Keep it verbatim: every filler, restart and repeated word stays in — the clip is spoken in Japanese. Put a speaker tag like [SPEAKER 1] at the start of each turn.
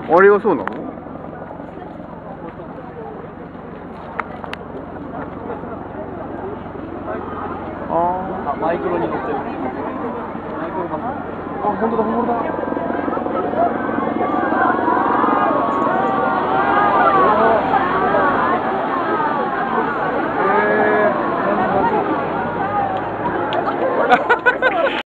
[SPEAKER 1] あれがそうなの？あ
[SPEAKER 2] あ、マイクロに乗ってる。マイクロが。あ、本当だ、本当だ。